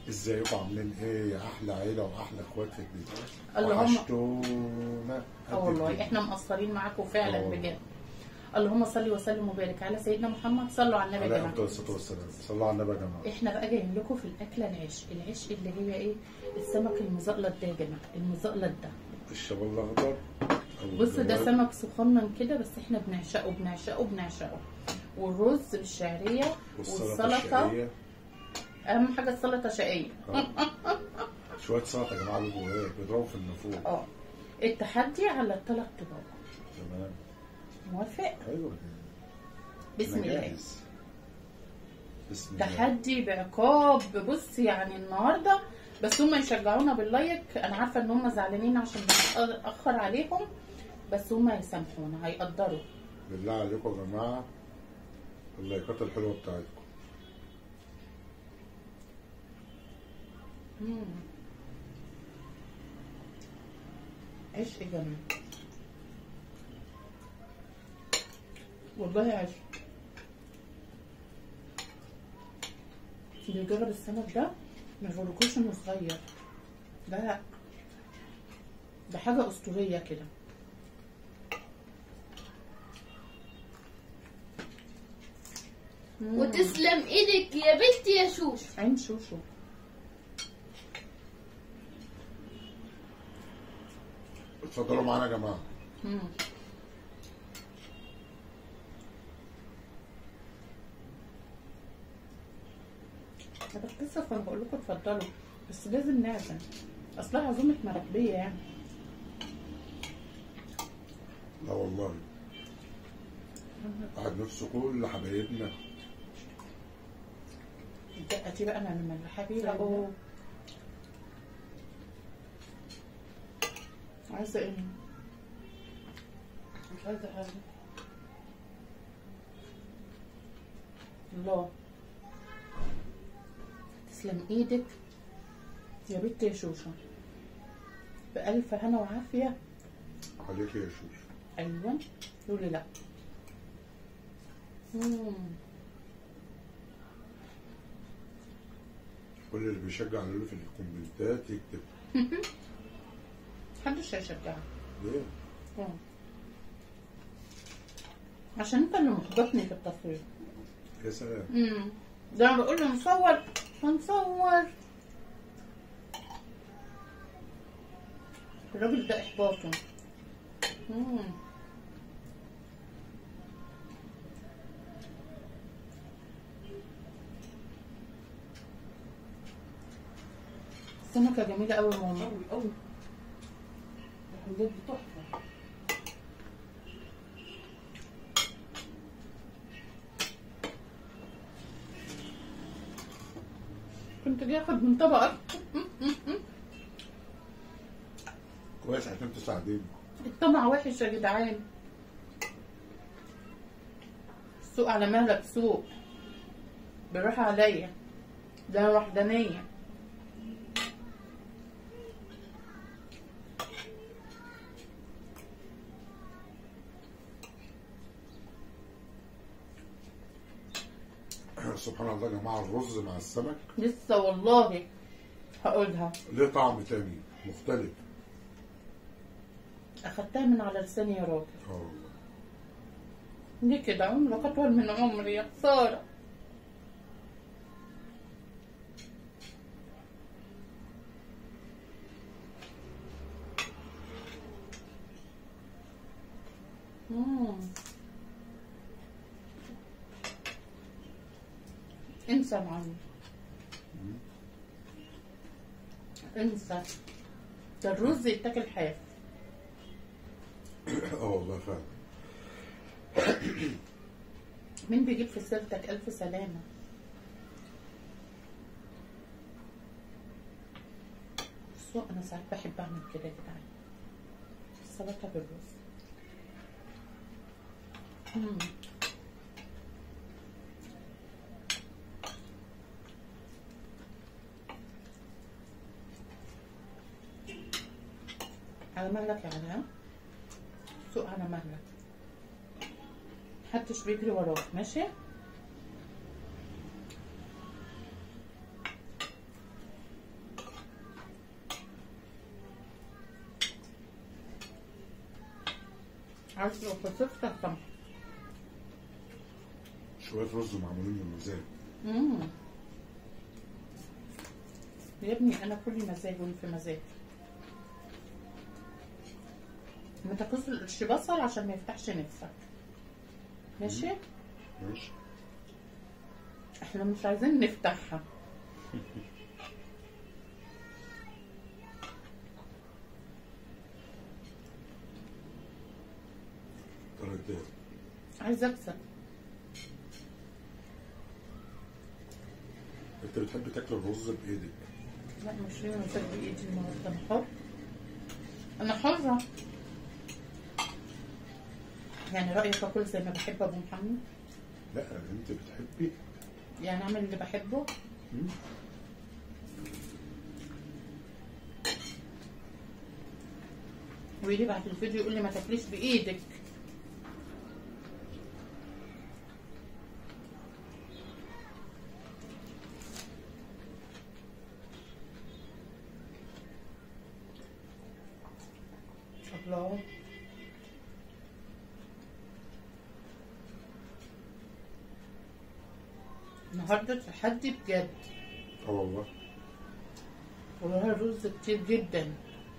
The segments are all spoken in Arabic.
ازيكم عاملين ايه يا احلى عيله واحلى اخوات في البيت؟ اللهم وحشتونا. والله احنا مقصرين معاكم فعلا بجد. اللهم صل وسلم وبارك على سيدنا محمد. صلوا على النبي يا عليه جماعه. الصلاه والسلام. صلوا على النبي يا جماعه. احنا بقى جايين لكم في الاكله العشق اللي هي ايه؟ السمك المزقلط ده يا جماعه، المزقلط ده الشباب الاخضر. بص ده سمك صغنن كده، بس احنا بنعشقه. والرز بالشعريه والسلطه. اهم حاجه السلطه شقيه. شويه سلطه يا جماعه بيضربوا في النافوخ. التحدي على الثلاث طباق. تمام. موافق؟ ايوه. بسم الله. بسم الله. تحدي بعقاب. بص يعني النهارده بس هم يشجعونا باللايك. انا عارفه ان هم زعلانين عشان بنتاخر عليهم، بس هم يسامحونا، هيقدروا. بالله عليكم يا جماعه اللايكات الحلوه بتاعتكم. عشق جميل والله، عشق. اللي يجرب السمك ده ما يغركوش انه صغير، لا ده حاجه اسطوريه كده. وتسلم ايدك يا بنتي يا شوشو. عين شوشو. اتفضلوا معانا يا جماعه. انا بتكسف وانا بقول لكم اتفضلوا، بس لازم نعزم، اصلها عزومه مراكبيه يعني. لا والله قعد نفسه كل حبايبنا. الدقه دي بقى من الحبيبه اهو. عايزه ايه؟ مش عايزه حاجه. الله تسلم ايدك يا بنت يا شوشو، بألف هنا وعافيه عليك يا شوشو. ايوه قولي لا. كل اللي بيشجع على في الكومنتات يكتب. محدش هيشجعك. ليه؟ عشان انت اللي محبطني في التصوير. يا سلام. ده انا بقول له هنصور. الراجل ده احباطه. السمكة جميلة قوي يا ماما. قوي بجد تحفة. كنت جاي اخد من طبقك. كويس عشان تساعديني. الطمع وحش يا جدعان. السوق على مهلك سوق، بالراحة عليا، ده انا وحدانية. سبحان الله يا جماعه الرز مع السمك لسه والله هقولها، ليه طعم تاني مختلف. اخدتها من على لساني يا راجل. والله ليه كده؟ عمرك اطول من عمري يا خساره. انسى يا معلم، انسى. ده الرز يتاكل حاف. والله فعلا. مين بيجيب في سيرتك؟ الف سلامه. بصوا انا ساعات بحب اعمل كده يا جدعان، السلطه بالرز. على مهلك يا علاء، سوق على مهلك، محدش بيجري وراك، ماشي؟ عايز لو خسرت هسامحك. شوية رز معمولين بمزاج. يا ابني انا كل مزاج وانت في مزاج. ما تاكلش بصل عشان ما يفتحش نفسك. ماشي؟ ماشي. احنا مش عايزين نفتحها. طريقتين. عايزه اكسب. انت بتحب تاكل الرز بايدك؟ لا مش ليه مزاج بايدي النهارده، انا حر. انا حره. يعني رايك اكل زي ما بحب ابو محمد؟ لا انت بتحبي. يعني اعمل اللي بحبه. ويجي بعد الفيديو يقول لي ما تاكليش بايدك. الله. النهارده تحدي بجد. والله. والله الرز كتير جدا.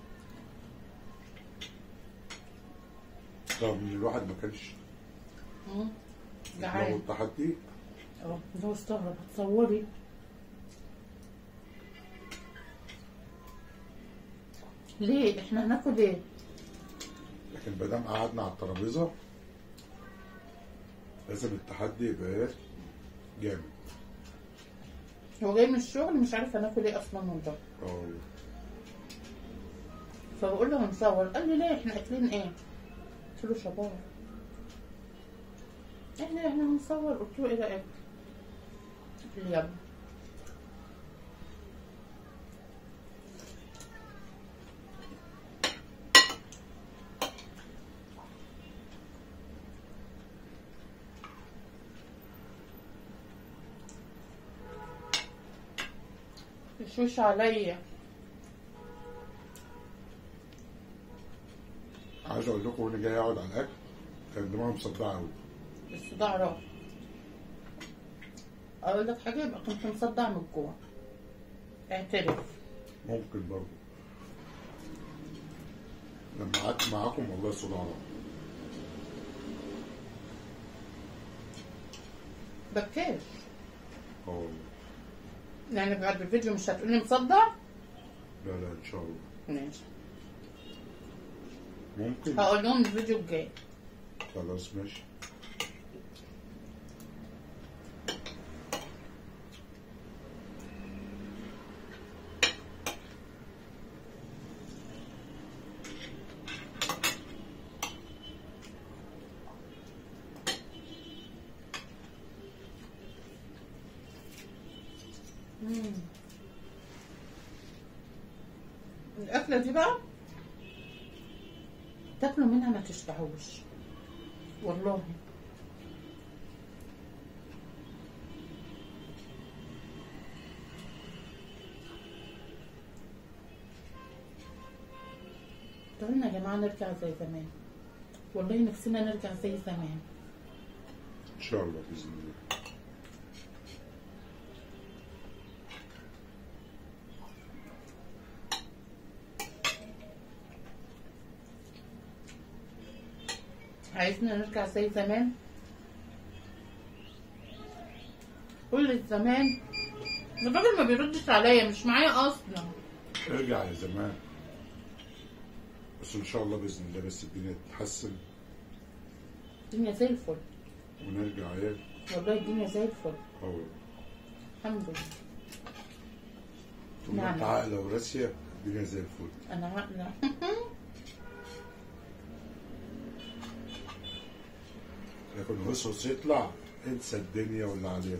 طب الواحد ما كانش لو جعان. التحدي. ده استغرب. تصوري ليه احنا هناكل ايه؟ لكن ما دام قعدنا على الترابيزه لازم التحدي يبقى جامد. هو جاي من الشغل مش عارف هناكل ايه اصلا والله. فبقول له هنصور، قال لي ليه احنا اكلين ايه؟ قلت له شباب احنا هنصور. قلت له ايه رايك؟ قال لي يلا. تشوش عليا. عايز اقول لكم وانا جاي اقعد على الاكل كان دماغي مصدعه قوي. الصداع راح. اقول لك حاجه، يبقى كنت مصدع من جوه. اعترف. ممكن برضه. لما قعدت معاكم والله الصداع راح. بكاش. والله. يعني بعد الفيديو مش هتقولي مصدع؟ لا ان شاء الله. ماشي. ممكن. هقول لهم الفيديو الجاي. خلاص ماشي. الأكلة دي بقى تاكلوا منها ما تشبعوش والله. قلنا يا جماعة نرجع زي زمان. والله نفسنا نرجع زي زمان. ان شاء الله باذن الله. عايزنا نرجع زي زمان. كل زمان الراجل ما بيردش عليا، مش معايا اصلا. ارجع يا زمان. بس ان شاء الله باذن الله بس الدنيا تتحسن. الدنيا زي الفل. ونرجع ايه؟ والله الدنيا زي الفل. الحمد لله. طول ما انت عاقله وراسيه الدنيا زي الفل. انا عاقله. لكن الوسوس يطلع انسى الدنيا واللي علينا.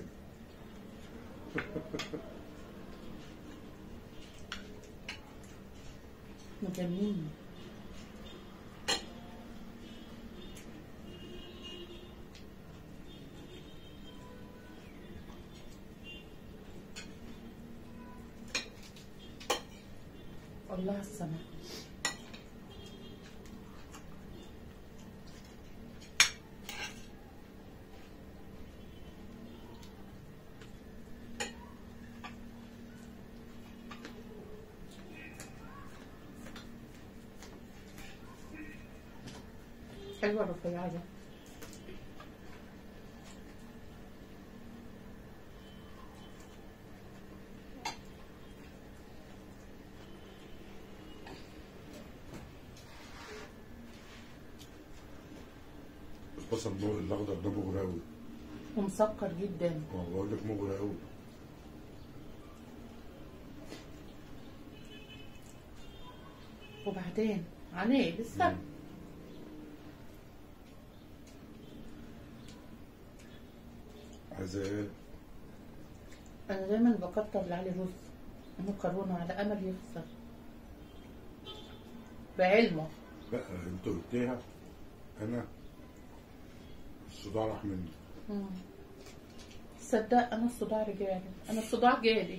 مجنني. الله على السماء. حلوه الرفيعه دي. البصل الاخضر ده مغري قوي ومسكر جدا. بقول لك مغري قوي. وبعدين عليه لسه. عايزه ايه؟ انا دايما بكتر لعلي رز مكرونه على امل يخسر بعلمه. لا انت قلتيها، انا الصداع راح مني. تصدق انا الصداع رجالي، انا الصداع جالي.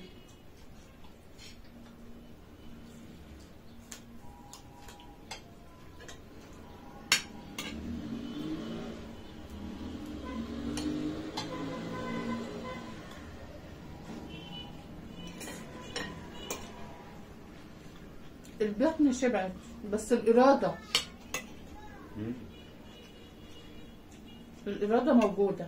البطن شبعت بس الإرادة، الإرادة موجودة.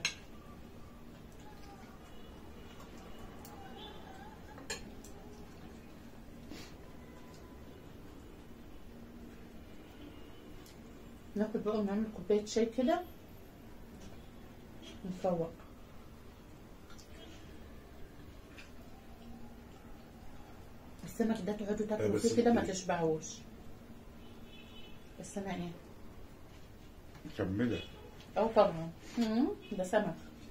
ناخد بقى ونعمل كوباية شاي كده نفوق. السمك ده تقعدوا تاكلوا فيه كده ما تشبعوش. بس انا ايه مكمله. اه طبعا. ده سمك.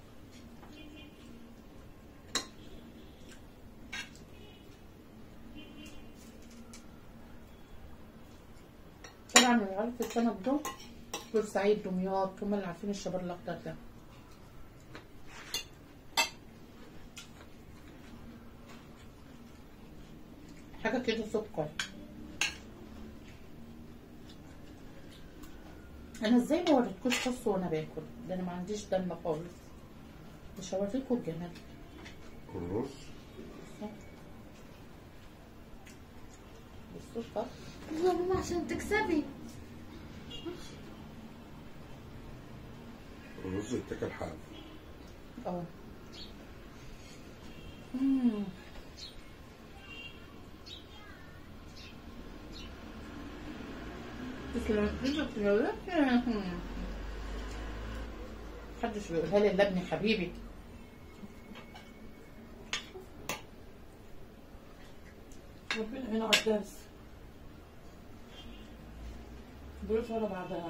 طبعا اللي عارف السمك ده بورسعيد دمياط هم اللي عارفين الشبر الاخضر ده. حاجه كده سكر. انا ازاي ما وريتكوش فص وانا باكل؟ ده انا ما عنديش دم خالص. مش هوريكم الجمال. الرز بالسكر. يا ماما عشان تكسبي. الرز يتاكل حاف. اه. محدش بيقولها لي الا ابني حبيبي. ربنا هنا على الدرس دروس ورا بعضها.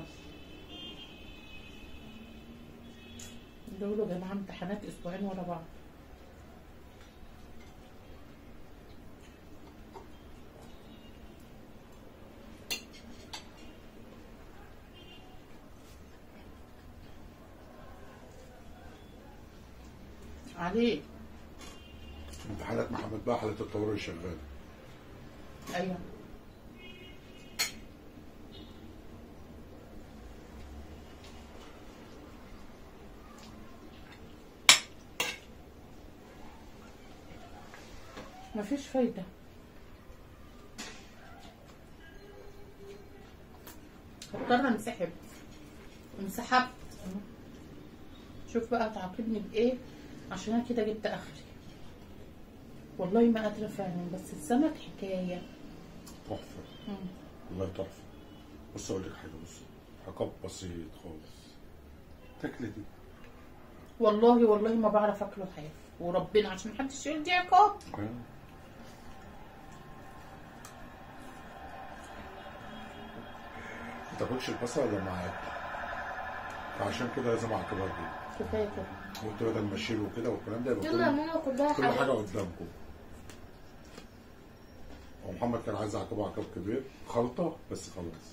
دول يا جماعه امتحانات اسبوعين ورا بعض. عليه امتحانات محمد بقى حالة الطوارئ شغالة. ايوه. مفيش فايدة. هضطر انسحب. انسحبت. شوف بقى تعاقبني بايه عشان انا كده جبت اخري. والله ما قادره فعلا. بس السمك حكايه تحفه. والله تحفه. بص اقول لك حاجه. بص عقاب بسيط خالص. تاكلي دي. والله ما بعرف اكله حاف وربنا عشان محدش يقول دي عقاب. ما تاكلش البصل الا معاك، فعشان كده لازم اعاقبها بيه. كفايه كده. قلت بدل ما اشيله كده والكلام ده يبقى يلا يا ماما كلها كل حاجه قدامكم. ومحمد كان عايز يعاقبه عقاب كبير، خلطه بس خلاص.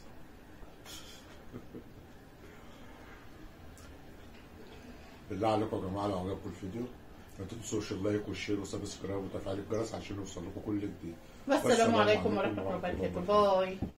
بالله عليكم يا جماعه لو عجبكم الفيديو ما تنسوش اللايك والشير وسبسكرايب وتفعيل الجرس عشان يوصل لكم كل جديد. والسلام عليكم ورحمه الله وبركاته. باي.